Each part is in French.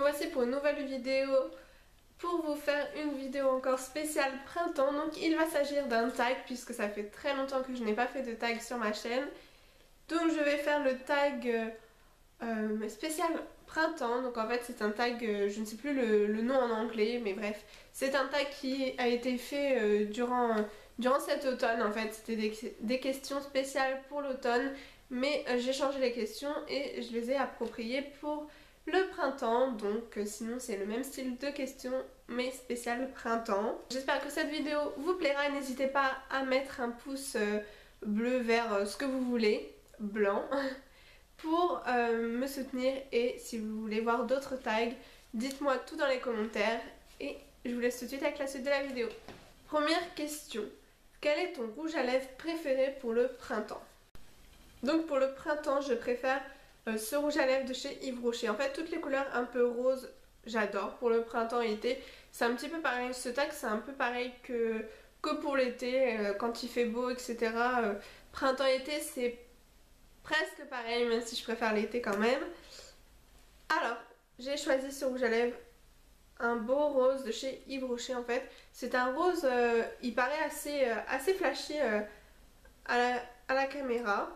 voici pour une nouvelle vidéo, pour vous faire une vidéo encore spéciale printemps. Donc il va s'agir d'un tag puisque ça fait très longtemps que je n'ai pas fait de tag sur ma chaîne. Donc je vais faire le tag spécial printemps. Donc en fait c'est un tag, je ne sais plus le nom en anglais, mais bref. C'est un tag qui a été fait durant cet automne en fait. C'était des questions spéciales pour l'automne. Mais j'ai changé les questions et je les ai appropriées pour le printemps. Donc sinon c'est le même style de questions mais spécial printemps. J'espère que cette vidéo vous plaira et n'hésitez pas à mettre un pouce bleu, vert, ce que vous voulez, blanc, pour me soutenir. Et si vous voulez voir d'autres tags, dites-moi tout dans les commentaires et je vous laisse tout de suite avec la suite de la vidéo. Première question, quel est ton rouge à lèvres préféré pour le printemps? Donc pour le printemps je préfère ce rouge à lèvres de chez Yves Rocher. En fait toutes les couleurs un peu roses j'adore pour le printemps et été. C'est un petit peu pareil, ce tag c'est un peu pareil que pour l'été, quand il fait beau etc. Printemps-été c'est presque pareil même si je préfère l'été quand même. Alors j'ai choisi ce rouge à lèvres, un beau rose de chez Yves Rocher en fait. C'est un rose, il paraît assez flashy à la caméra.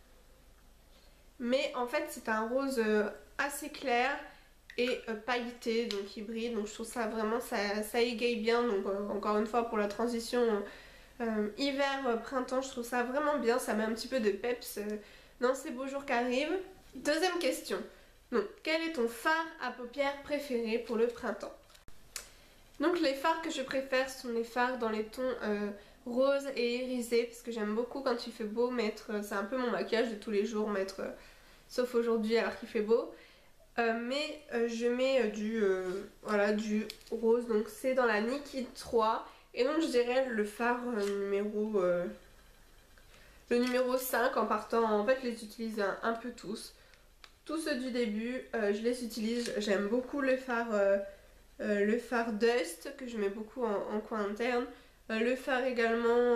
Mais en fait c'est un rose assez clair et pailleté, donc hybride, donc je trouve ça vraiment, ça égaye bien. Donc encore une fois pour la transition hiver-printemps je trouve ça vraiment bien, ça met un petit peu de peps dans ces beaux jours qui arrivent. Deuxième question, donc quel est ton fard à paupières préféré pour le printemps? Donc les fards que je préfère sont les fards dans les tons rose et irisé, parce que j'aime beaucoup quand il fait beau mettre, c'est un peu mon maquillage de tous les jours, mettre, sauf aujourd'hui alors qu'il fait beau, mais je mets voilà, du rose, donc c'est dans la Nikid 3, et donc je dirais le fard le numéro 5 en partant. En fait je les utilise un peu tous ceux du début, je les utilise, j'aime beaucoup le fard Dust que je mets beaucoup en coin interne. Le fard également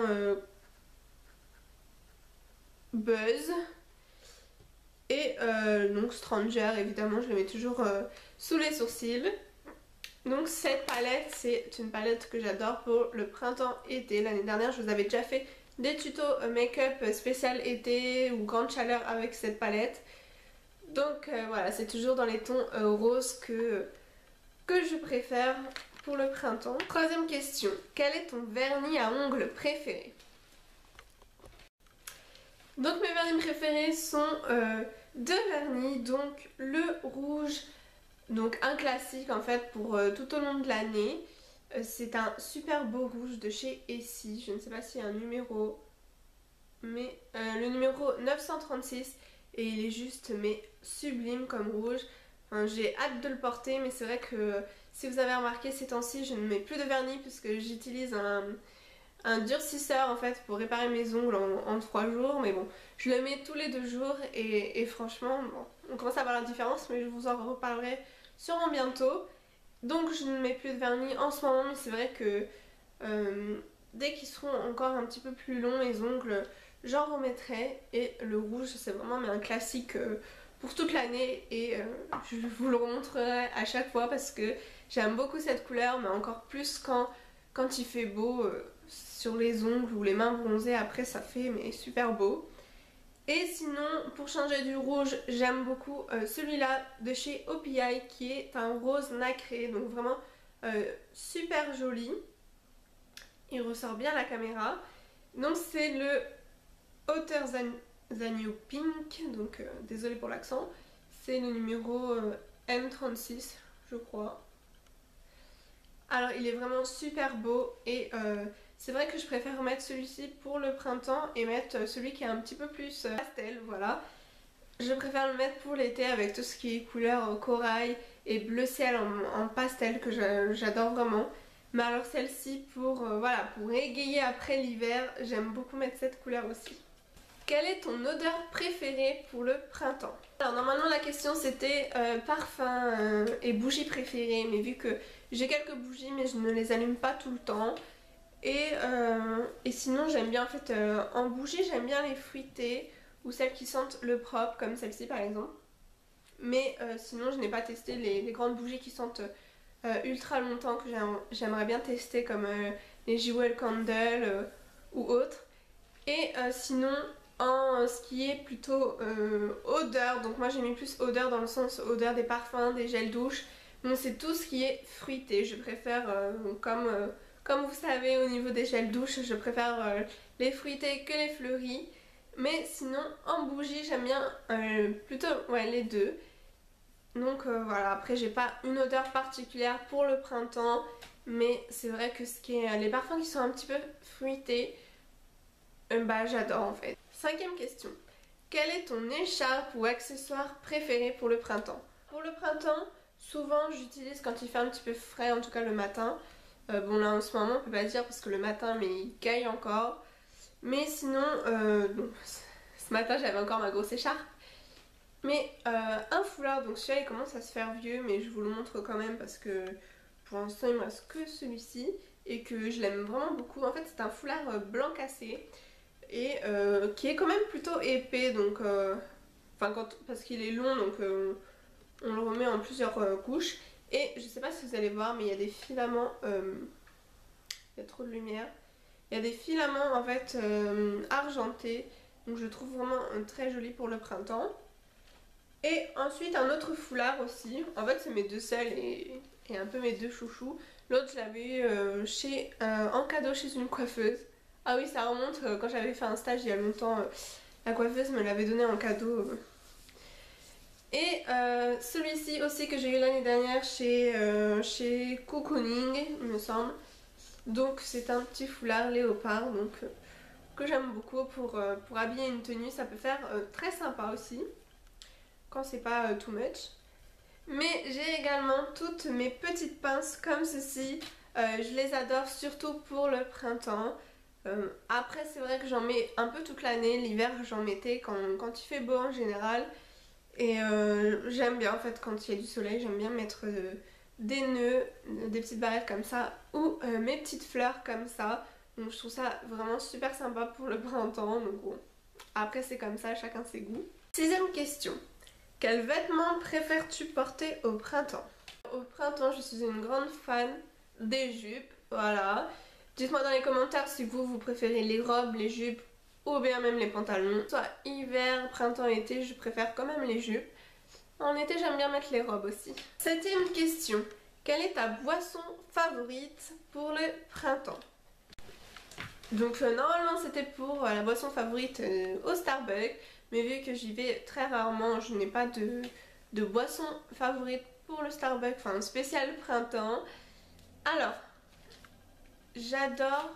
Buzz. Et donc Stranger évidemment je le mets toujours sous les sourcils. Donc cette palette c'est une palette que j'adore pour le printemps-été. L'année dernière je vous avais déjà fait des tutos make-up spécial été ou grande chaleur avec cette palette. Donc voilà, c'est toujours dans les tons roses que je préfère pour le printemps. Troisième question, quel est ton vernis à ongles préféré? Donc mes vernis préférés sont deux vernis, donc le rouge, donc un classique en fait pour tout au long de l'année. C'est un super beau rouge de chez Essie, je ne sais pas s'il y a un numéro, mais le numéro 936, et il est juste mais sublime comme rouge. Enfin, j'ai hâte de le porter, mais c'est vrai que si vous avez remarqué ces temps-ci je ne mets plus de vernis puisque j'utilise un durcisseur en fait pour réparer mes ongles en 3 jours. Mais bon, je le mets tous les 2 jours et franchement bon, on commence à voir la différence, mais je vous en reparlerai sûrement bientôt. Donc je ne mets plus de vernis en ce moment, mais c'est vrai que dès qu'ils seront encore un petit peu plus longs les ongles, j'en remettrai. Et le rouge c'est vraiment un classique pour toute l'année et je vous le remontrerai à chaque fois parce que j'aime beaucoup cette couleur, mais encore plus quand il fait beau sur les ongles ou les mains bronzées. Après ça fait mais super beau. Et sinon pour changer du rouge j'aime beaucoup celui-là de chez OPI qui est un rose nacré, donc vraiment super joli. Il ressort bien à la caméra. Donc c'est le Outer Than You Pink, donc désolée pour l'accent. C'est le numéro M36 je crois. Alors il est vraiment super beau et c'est vrai que je préfère mettre celui-ci pour le printemps et mettre celui qui est un petit peu plus pastel, voilà. Je préfère le mettre pour l'été avec tout ce qui est couleur corail et bleu ciel en pastel que j'adore vraiment. Mais alors celle-ci pour, voilà, pour égayer après l'hiver, j'aime beaucoup mettre cette couleur aussi. Quelle est ton odeur préférée pour le printemps? Alors normalement la question c'était parfum et bougies préférées, mais vu que j'ai quelques bougies mais je ne les allume pas tout le temps. Et sinon j'aime bien en fait en bougie, j'aime bien les fruitées ou celles qui sentent le propre comme celle-ci par exemple. Mais sinon je n'ai pas testé les grandes bougies qui sentent ultra longtemps, que j'aimerais bien tester, comme les Jewel Candle ou autres. Et sinon en ce qui est plutôt odeur, donc moi j'ai mis plus odeur dans le sens odeur des parfums, des gels douche. Donc c'est tout ce qui est fruité. Je préfère comme vous savez, au niveau des gels douche, je préfère les fruités que les fleuris. Mais sinon en bougie j'aime bien plutôt les deux. Donc voilà, après j'ai pas une odeur particulière pour le printemps, mais c'est vrai que ce qui est les parfums qui sont un petit peu fruités, bah j'adore en fait. Cinquième question. Quelle est ton écharpe ou accessoire préféré pour le printemps? Pour le printemps, souvent j'utilise quand il fait un petit peu frais, en tout cas le matin. Bon là en ce moment on peut pas dire parce que le matin mais il caille encore. Mais sinon, bon, ce matin j'avais encore ma grosse écharpe. Mais un foulard, donc celui-là il commence à se faire vieux, mais je vous le montre quand même parce que pour l'instant il me reste que celui-ci et que je l'aime vraiment beaucoup. En fait c'est un foulard blanc cassé et qui est quand même plutôt épais, donc parce qu'il est long, donc on le remet en plusieurs couches. Et je sais pas si vous allez voir, mais il y a des filaments, il y a trop de lumière, il y a des filaments en fait argentés, donc je trouve vraiment très joli pour le printemps. Et ensuite un autre foulard aussi, en fait c'est mes deux seuls et un peu mes deux chouchous. L'autre je l'avais eu en cadeau chez une coiffeuse. Ah oui, ça remonte quand j'avais fait un stage il y a longtemps, la coiffeuse me l'avait donné en cadeau. Et celui-ci aussi que j'ai eu l'année dernière chez Cocooning il me semble. Donc c'est un petit foulard léopard, donc que j'aime beaucoup pour habiller une tenue. Ça peut faire très sympa aussi quand c'est pas too much. Mais j'ai également toutes mes petites pinces comme ceci. Je les adore surtout pour le printemps. Après c'est vrai que j'en mets un peu toute l'année. L'hiver j'en mettais quand il fait beau en général. Et j'aime bien en fait quand il y a du soleil, j'aime bien mettre des nœuds, des petites barrettes comme ça ou mes petites fleurs comme ça. Donc je trouve ça vraiment super sympa pour le printemps. Donc bon, après c'est comme ça, chacun ses goûts. Sixième question. Quels vêtements préfères-tu porter au printemps? Au printemps, je suis une grande fan des jupes, voilà. Dites-moi dans les commentaires si vous préférez les robes, les jupes ou bien même les pantalons. Soit hiver, printemps, été, je préfère quand même les jupes. En été, j'aime bien mettre les robes aussi. Septième question. Quelle est ta boisson favorite pour le printemps? Donc normalement c'était pour la boisson favorite au Starbucks. Mais vu que j'y vais très rarement, je n'ai pas de boisson favorite pour le Starbucks, enfin spécial printemps. Alors, j'adore,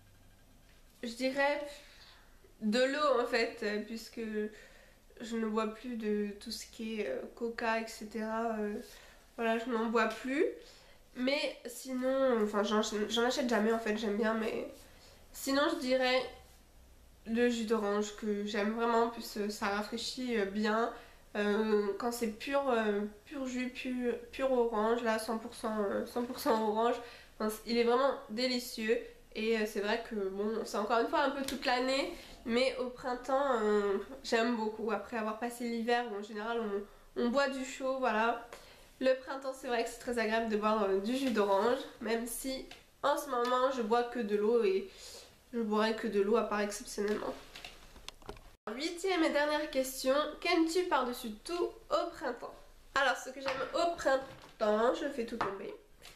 je dirais, de l'eau en fait, puisque je ne bois plus de tout ce qui est coca, etc. Voilà, je n'en bois plus. Mais sinon, enfin j'en achète jamais en fait, j'aime bien, mais sinon je dirais le jus d'orange que j'aime vraiment, en plus ça rafraîchit bien. Quand c'est pur jus, pur orange, là 100% orange, enfin, il est vraiment délicieux. Et c'est vrai que bon, c'est encore une fois un peu toute l'année, mais au printemps j'aime beaucoup. Après avoir passé l'hiver où en général on boit du chaud, voilà. Le printemps c'est vrai que c'est très agréable de boire du jus d'orange, même si en ce moment je bois que de l'eau et je boirai que de l'eau à part exceptionnellement. Huitième et dernière question, qu'aimes-tu par-dessus tout au printemps? Alors ce que j'aime au printemps, je fais tout tomber.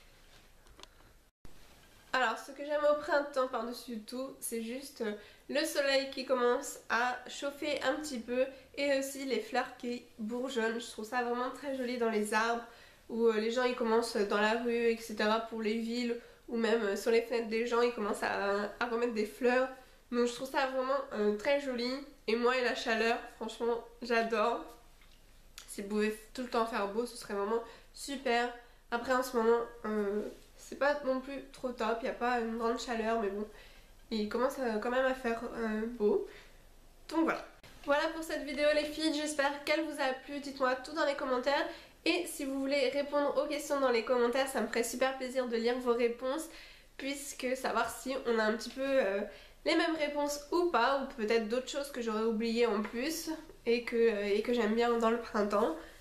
Alors ce que j'aime au printemps par-dessus tout, c'est juste le soleil qui commence à chauffer un petit peu et aussi les fleurs qui bourgeonnent. Je trouve ça vraiment très joli dans les arbres où les gens ils commencent dans la rue, etc. pour les villes ou même sur les fenêtres des gens ils commencent à remettre des fleurs. Donc je trouve ça vraiment très joli. Et moi et la chaleur, franchement j'adore. Si vous pouvez tout le temps faire beau, ce serait vraiment super. Après en ce moment, c'est pas non plus trop top, il n'y a pas une grande chaleur, mais bon, il commence quand même à faire beau. Donc voilà. Voilà pour cette vidéo les filles, j'espère qu'elle vous a plu, dites-moi tout dans les commentaires. Et si vous voulez répondre aux questions dans les commentaires, ça me ferait super plaisir de lire vos réponses, puisque savoir si on a un petit peu les mêmes réponses ou pas, ou peut-être d'autres choses que j'aurais oubliées en plus et que j'aime bien dans le printemps.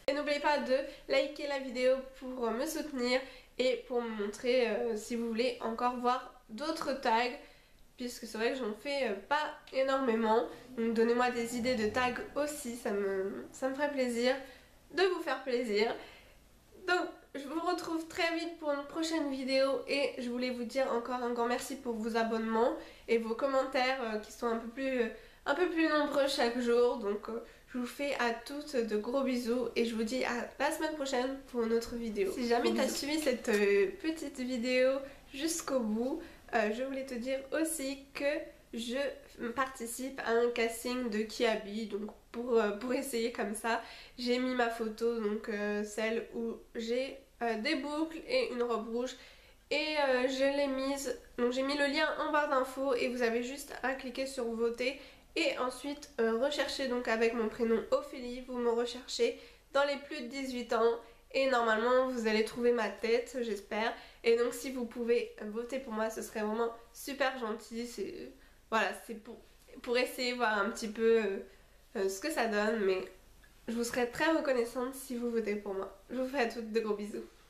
Et n'oubliez pas de liker la vidéo pour me soutenir et pour me montrer si vous voulez encore voir d'autres tags, puisque c'est vrai que j'en fais pas énormément. Donc donnez-moi des idées de tags aussi, ça me ferait plaisir de vous faire plaisir. Donc je vous retrouve très vite pour une prochaine vidéo et je voulais vous dire encore un grand merci pour vos abonnements et vos commentaires qui sont un peu plus nombreux chaque jour. Donc je vous fais à toutes de gros bisous et je vous dis à la semaine prochaine pour une autre vidéo. Si jamais tu as suivi cette petite vidéo jusqu'au bout, je voulais te dire aussi que je participe à un casting de Kiabi, donc pour essayer comme ça. J'ai mis ma photo, donc celle où j'ai des boucles et une robe rouge, et je l'ai mise, donc j'ai mis le lien en barre d'infos et vous avez juste à cliquer sur voter et ensuite rechercher donc avec mon prénom Ophélie. Vous me recherchez dans les plus de 18 ans et normalement vous allez trouver ma tête, j'espère. Et donc si vous pouvez voter pour moi, ce serait vraiment super gentil. Voilà, c'est pour essayer voir un petit peu ce que ça donne, mais je vous serais très reconnaissante si vous votez pour moi. Je vous fais à toutes de gros bisous.